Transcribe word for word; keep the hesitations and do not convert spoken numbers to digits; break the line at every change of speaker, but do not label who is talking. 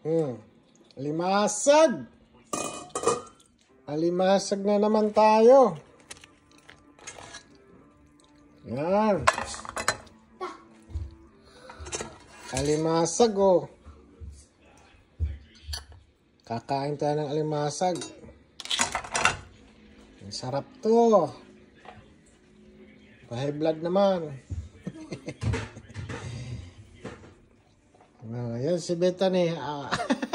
Hmm. Alimasag. Alimasag na naman tayo. Yan. Alimasag oh. Kakain tayo ng alimasag. Ang sarap to. High blood naman. Oh, yan si Bethany. Ah.